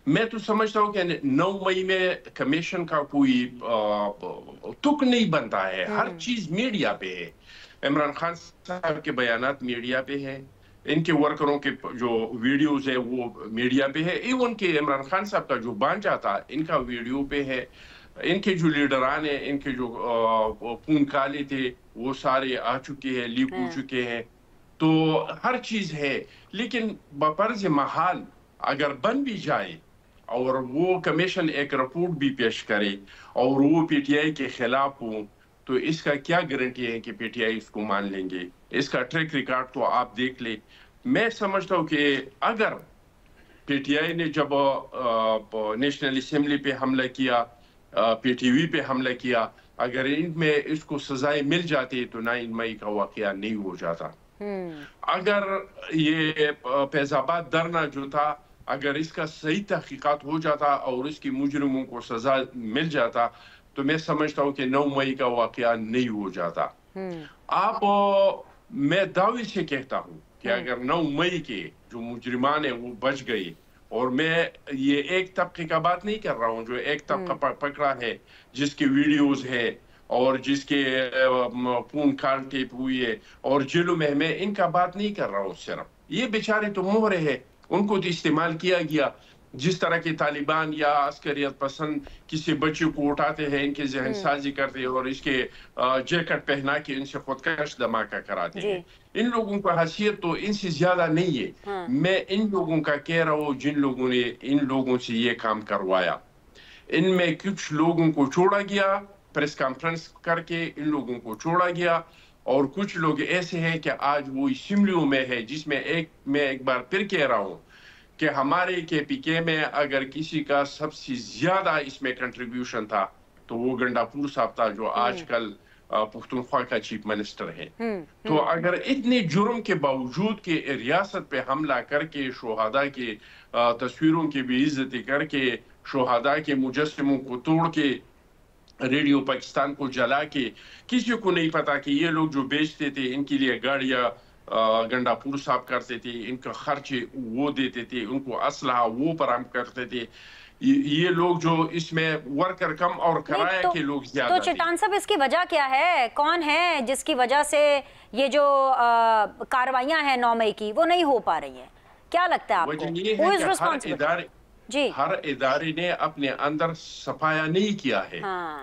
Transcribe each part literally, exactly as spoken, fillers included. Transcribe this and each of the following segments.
میں تو سمجھتا ہوں کہ نو مئی میں کمیشن کا کوئی تک نہیں بنتا ہے. ہر چیز میڈیا پہ ہے. عمران خان صاحب کے بیانات میڈیا پہ ہے, ان کے ورکروں کے جو ویڈیوز ہیں وہ میڈیا پہ ہے, ایون کہ عمران خان صاحب کا جو بانجا تھا ان کا ویڈیو پہ ہے, ان کے جو لیڈران ہیں, ان کے جو خون کالے تھے وہ سارے آ چکے ہیں, لیک ہو چکے ہیں. تو ہر چیز ہے, لیکن بفرض محال اگر بن بھی جائے اور وہ کمیشن ایک رپورٹ بھی پیش کرے اور وہ پی ٹی آئی کے خلاف ہوں, تو اس کا کیا گارنٹی ہے کہ پی ٹی آئی اس کو مان لیں گے؟ اس کا ٹریک ریکارڈ تو آپ دیکھ لیں. میں سمجھتا ہوں کہ اگر پی ٹی آئی نے جب نیشنل اسمبلی پہ حملہ کیا, پی ٹی وی پہ حملہ کیا, اگر ان میں اس کو سزائیں مل جاتی تو نائن مئی کا واقعہ نہیں ہو جاتا. اگر یہ فیض آباد دھرنا جو تھا, اگر اس کا صحیح تحقیقات ہو جاتا اور اس کی مجرموں کو سزا مل جاتا تو میں سمجھتا ہوں کہ نو مئی کا واقعہ نہیں ہو جاتا. آپ میں دعوی سے کہتا ہوں کہ اگر نو مئی کے جو مجرمان ہیں وہ بچ گئے, اور میں یہ ایک طبقے کا بات نہیں کر رہا ہوں جو ایک طبقہ پکڑا ہے جس کی ویڈیوز ہے اور جس کے فون کال ٹیپ ہوئی ہے اور جیلوں میں, میں ان کا بات نہیں کر رہا ہوں. صرف یہ بیچارے تو مہرے ہیں, ان کو تو استعمال کیا گیا جس طرح کے طالبان یا عسکریت پسند کسی بچے کو اٹھاتے ہیں, ان کے ذہن سازی کرتے ہیں اور اس کے جیکٹ پہنا کے ان سے خودکش دھماکہ کراتے ہیں. ان لوگوں کا حیثیت تو ان سے زیادہ نہیں ہے. میں ان لوگوں کا کہہ رہا ہوں جن لوگوں نے ان لوگوں سے یہ کام کروایا. ان میں کچھ لوگوں کو چھوڑا گیا, پریس کانفرنس کر کے ان لوگوں کو چھوڑا گیا, اور کچھ لوگ ایسے ہیں کہ آج وہ اسمبلیوں میں ہے, جس میں ایک میں ایک بار پھر کہہ رہا ہوں کہ ہمارے کے پی کے میں اگر کسی کا سب سے زیادہ اس میں کنٹریبیوشن تھا تو وہ گنڈا پور صاحب تھا, جو آج کل پختونخوا کا چیف منسٹر ہے. تو اگر اتنے جرم کے باوجود کہ ریاست پہ حملہ کر کے, شہداء کے تصویروں کی بے عزتی کر کے, شہداء کے مجسموں کو توڑ کے, ریڈیو پاکستان کو جلا کے, کسی کو نہیں پتا کہ یہ لوگ جو بیچتے تھے ان کے لیے گاڑیاں گنڈا پور صاحب کرتے تھے, ان کا خرچ وہ دیتے تھے, ان کو اسلحہ وہ فراہم کرتے تھے. یہ لوگ جو اس میں ورکر کم اور کرایہ کے لوگ زیادہ. تو چٹان صاحب اس کی وجہ کیا ہے؟ کون ہے جس کی وجہ سے یہ جو کاروائیاں ہیں نو مئی کی وہ نہیں ہو پا رہی ہیں؟ کیا لگتا ہے آپ کو؟ وجہ یہ ہے کہ ہر ادارے جی ہر ادارے نے اپنے اندر صفایا نہیں کیا ہے.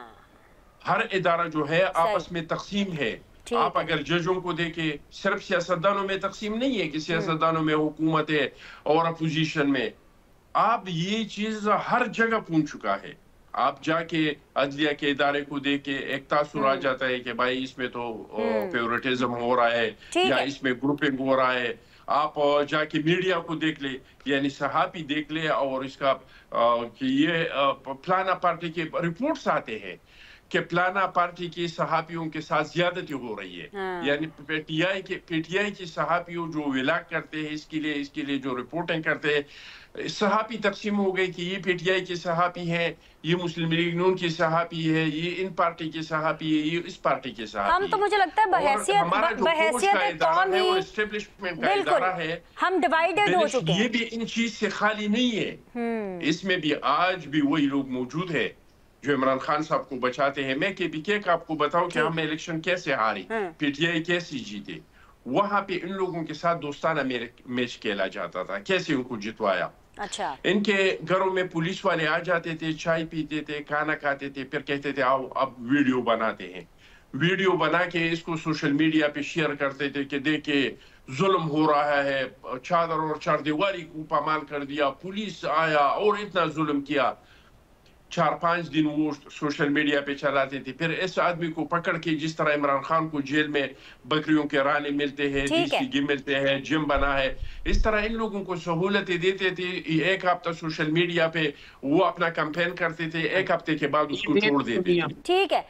ہر ادارہ جو ہے آپس میں تقسیم ہے. آپ اگر ججوں کو دیکھیں, صرف سیاستدانوں میں تقسیم نہیں ہے کہ سیاستدانوں میں حکومت ہے اور اپوزیشن میں. آپ یہ چیز ہر جگہ پہنچ چکا ہے. آپ جا کے عدلیہ کے ادارے کو دیکھ کے ایک تاثر آ جاتا ہے کہ بھائی اس میں تو فیورٹزم ہو رہا ہے یا اس میں گروپنگ ہو رہا ہے. آپ جا کے میڈیا کو دیکھ لے, یعنی صحافی دیکھ لے, اور اس کا کہ یہ فلانا پارٹی کے رپورٹس آتے ہیں کہ فلانا پارٹی کی صحافیوں کے ساتھ زیادتی ہو رہی ہے. یعنی پی ٹی آئی کے پی ٹی آئی کی صحافیوں جو ولاگ کرتے ہیں اس کے لیے اس کے لیے جو رپورٹنگ کرتے ہیں, صحافی تقسیم ہو گئی کہ یہ پی ٹی آئی کے صحافی ہیں, یہ مسلم لیگ نون کی صحافی ہے, یہ ان پارٹی کے صحافی ہے, یہ اس پارٹی کے صحافی ہے. ہم تو مجھے لگتا ہے بحیثیت بحیثیت قوم ہی اسٹیبلشمنٹ کا ادارہ ہے, ہم ڈیوائیڈڈ ہو چکے ہیں. یہ بھی ان چیز سے خالی نہیں ہے. اس میں بھی آج بھی وہی لوگ موجود ہیں جو عمران خان صاحب کو بچاتے ہیں. میں کے پی کے کا آپ کو بتاؤں کہ ہم الیکشن کیسے ہاری, پی ٹی آئی کیسے جیتے. وہاں پہ ان لوگوں کے ساتھ دوستانہ میچ کھیلا جاتا تھا, کیسے ان کو جتوایا. اچھا, ان کے گھروں میں پولیس والے آ جاتے تھے, چائے پیتے تھے, کھانا کھاتے تھے, پھر کہتے تھے آؤ اب ویڈیو بناتے ہیں. ویڈیو بنا کے اس کو سوشل میڈیا پہ شیئر کرتے تھے کہ دیکھیں ظلم ہو رہا ہے, چادر اور چار دیواری کو پامال کر دیا, پولیس آیا اور اتنا ظلم کیا. چار پانچ دن وہ سوشل میڈیا پہ چلاتے تھے. پھر اس آدمی کو پکڑ کے, جس طرح عمران خان کو جیل میں بکریوں کے رانے ملتے ہیں, دیسی گھی ملتے ہیں, جم بنا ہے, اس طرح ان لوگوں کو سہولتیں دیتے تھے. ایک ہفتہ سوشل میڈیا پہ وہ اپنا کیمپین کرتے تھے, ایک ہفتے کے بعد اس کو چھوڑ دیتے تھے. ٹھیک ہے.